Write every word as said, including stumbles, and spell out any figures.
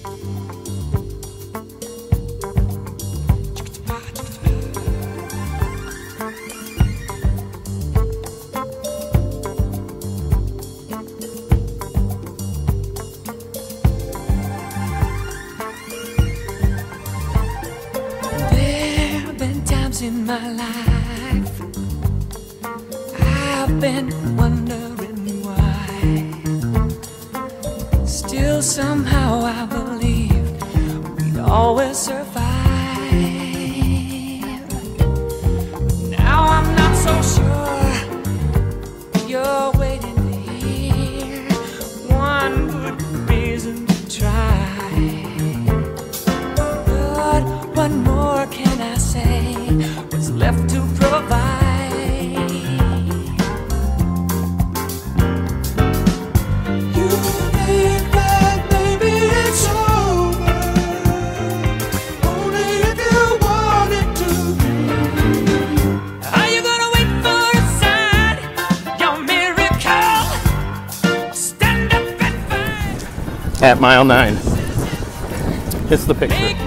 In my life, I've been wondering why. Still somehow I believed we'd always survive. Now I'm not so sure you're waiting to hear one good reason to try. But what more can I say? What's left to provide? You think that maybe it's over, only if you want it to be. Are you gonna wait for a sign, your miracle? Stand up and fight. At mile nine. It's the picture.